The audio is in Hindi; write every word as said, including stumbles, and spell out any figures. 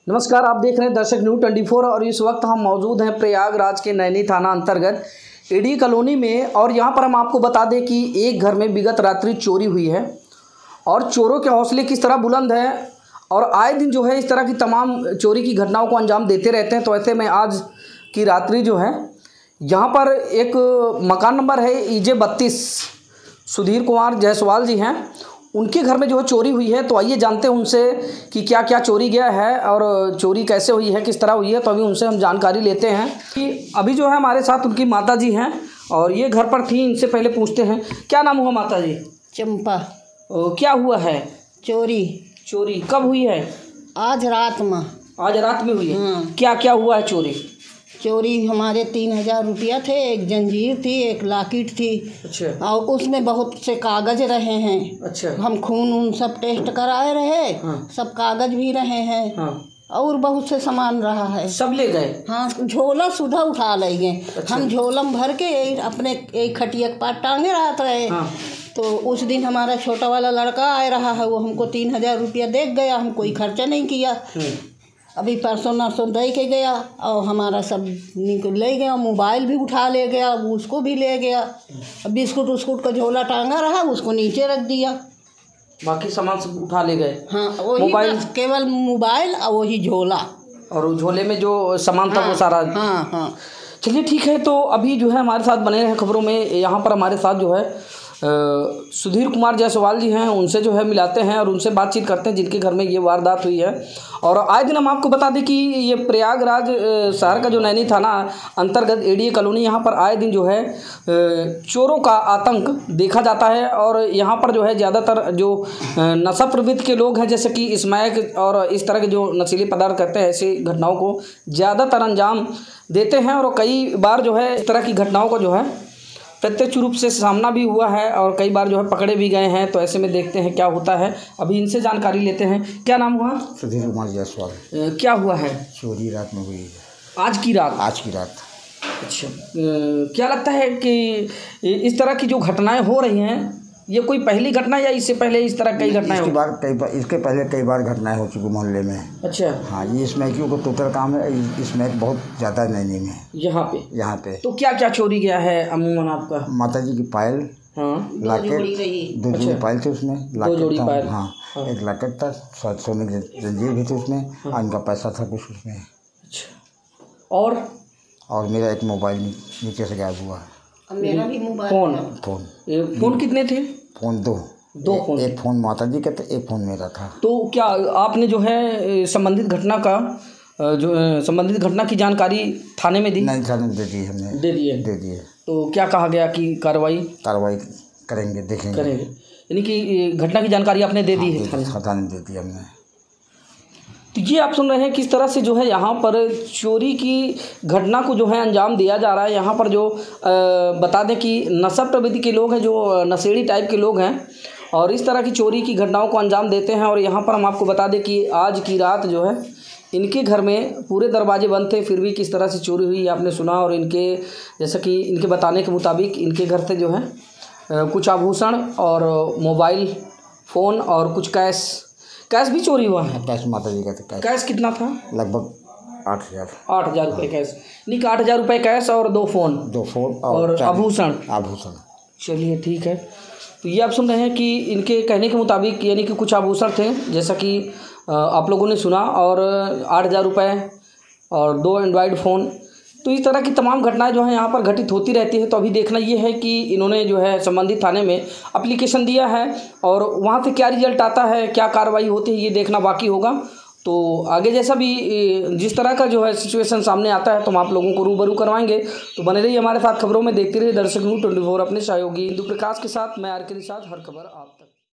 नमस्कार, आप देख रहे हैं दर्शक न्यूज़ चौबीस और इस वक्त हम मौजूद हैं प्रयागराज के नैनी थाना अंतर्गत एडी कॉलोनी में। और यहाँ पर हम आपको बता दें कि एक घर में विगत रात्रि चोरी हुई है और चोरों के हौसले किस तरह बुलंद है और आए दिन जो है इस तरह की तमाम चोरी की घटनाओं को अंजाम देते रहते हैं। तो ऐसे में आज की रात्रि जो है यहाँ पर एक मकान नंबर है ईजे बत्तीस, सुधीर कुमार जायसवाल जी हैं, उनके घर में जो है चोरी हुई है। तो आइए जानते हैं उनसे कि क्या क्या चोरी गया है और चोरी कैसे हुई है, किस तरह हुई है। तो अभी उनसे हम जानकारी लेते हैं कि अभी जो है हमारे साथ उनकी माता जी हैं और ये घर पर थी। इनसे पहले पूछते हैं, क्या नाम हुआ माता जी? चंपा। ओ, क्या हुआ है? चोरी। चोरी कब हुई है? आज रात में। आज रात में हुई है? हाँ। क्या क्या हुआ है चोरी? चोरी हमारे तीन हजार रुपया थे, एक जंजीर थी, एक लाकिट थी। अच्छा। और उसमें बहुत से कागज रहे हैं। अच्छा। हम खून उन सब टेस्ट कराए रहे। हाँ। सब कागज भी रहे हैं। हाँ। और बहुत से सामान रहा है। सब ले गए? हाँ, झोला सुधा उठा ले गए। अच्छा। हम झोलम भर के अपने एक खटिया के पास टांगे रहते रहे। हाँ। तो उस दिन हमारा छोटा वाला लड़का आ रहा है, वो हमको तीन हजार रुपया दे गया। हम कोई खर्चा नहीं किया। अभी परसों नरसों दे के गया और हमारा सब निकल ले गया। मोबाइल भी उठा ले गया, उसको भी ले गया। बिस्कुट उस्कुट का झोला टांगा रहा, उसको नीचे रख दिया। बाकी सामान सब उठा ले गए? हाँ, वही मोबाइल, केवल मोबाइल और वही झोला। और झोले में जो सामान था वो सारा? हाँ हाँ। चलिए ठीक है। तो अभी जो है हमारे साथ बने रहे खबरों में। यहाँ पर हमारे साथ जो है आ, सुधीर कुमार जायसवाल जी हैं, उनसे जो है मिलाते हैं और उनसे बातचीत करते हैं जिनके घर में ये वारदात हुई है। और आए दिन हम आपको बता दें कि ये प्रयागराज शहर का जो नैनी थाना अंतर्गत एडी कॉलोनी, यहाँ पर आए दिन जो है चोरों का आतंक देखा जाता है। और यहाँ पर जो है ज़्यादातर जो नशा प्रवृत्ति के लोग हैं, जैसे कि स्मैक और इस तरह के जो नशीले पदार्थ करते हैं, ऐसी घटनाओं को ज़्यादातर अंजाम देते हैं। और कई बार जो है इस तरह की घटनाओं को जो है प्रत्यक्ष रूप से सामना भी हुआ है और कई बार जो है पकड़े भी गए हैं। तो ऐसे में देखते हैं क्या होता है। अभी इनसे जानकारी लेते हैं। क्या नाम हुआ? सुधीर कुमार जायसवाल। क्या हुआ है? चोरी रात में हुई है। आज की रात? आज की रात। अच्छा। क्या लगता है कि इस तरह की जो घटनाएं हो रही हैं, ये कोई पहली घटना या इससे पहले इस तरह कई घटनाएं? इसके बार कई बार इसके पहले कई बार घटनाएं हो चुकी मोहल्ले में। अच्छा। हाँ, ये स्मैकियों को टोटल काम है। इसमें बहुत ज़्यादा नैनी में यहाँ पे यहाँ पे तो क्या क्या चोरी गया है अमूमन आपका? माता जी की पायल, हाँ, लाकेट, दो जोड़ी पायल थे उसमें। दो जोड़ी पायल। हाँ, एक लाकेट था, सोने की जंजीर भी थी उसमें। और इनका पैसा था कुछ उसमें। अच्छा। और और मेरा एक मोबाइल नीचे से गायब हुआ है। मेरा भी मोबाइल। फोन फोन फोन कितने थे? फोन दो दो फोन। एक फोन माता जी का था, एक फोन मेरा था। तो क्या आपने जो है संबंधित घटना का जो संबंधित घटना की जानकारी थाने में दी? नहीं, थाने में दे दी हमने। दे दिए? दे दिए। तो क्या कहा गया कि कार्रवाई कार्रवाई करेंगे, देखेंगे करेंगे यानी कि घटना की जानकारी आपने दे दी है? थाने में दे दी हमने। तो ये आप सुन रहे हैं किस तरह से जो है यहाँ पर चोरी की घटना को जो है अंजाम दिया जा रहा है। यहाँ पर जो आ, बता दें कि नशा प्रवृत्ति के लोग हैं, जो नशेड़ी टाइप के लोग हैं और इस तरह की चोरी की घटनाओं को अंजाम देते हैं। और यहाँ पर हम आपको बता दें कि आज की रात जो है इनके घर में पूरे दरवाजे बंद थे, फिर भी किस तरह से चोरी हुई आपने सुना। और इनके जैसा कि इनके बताने के मुताबिक इनके घर से जो है कुछ आभूषण और मोबाइल फ़ोन और कुछ कैश कैश भी चोरी हुआ है। कैश माता जी का था। कैश, कैश कितना था? लगभग आठ हज़ार आठ हज़ार रुपये कैश। नहीं, आठ हज़ार रुपये कैश और दो फ़ोन दो फोन और, और आभूषण आभूषण चलिए ठीक है। तो ये आप सुन रहे हैं कि इनके कहने के मुताबिक यानी कि कुछ आभूषण थे, जैसा कि आप लोगों ने सुना, और आठ हज़ार रुपये और दो एंड्रॉयड फ़ोन। तो इस तरह की तमाम घटनाएं जो हैं यहाँ पर घटित होती रहती है। तो अभी देखना ये है कि इन्होंने जो है संबंधित थाने में एप्लीकेशन दिया है और वहाँ से क्या रिजल्ट आता है, क्या कार्रवाई होती है, ये देखना बाकी होगा। तो आगे जैसा भी जिस तरह का जो है सिचुएशन सामने आता है तो हम आप लोगों को रूबरू करवाएंगे। तो बने रहिए हमारे साथ खबरों में, देखते रहिए दर्शक न्यूज़ चौबीस अपने सहयोगी इंदु प्रकाश के साथ। मैं आर के निषाद, हर खबर आप तक।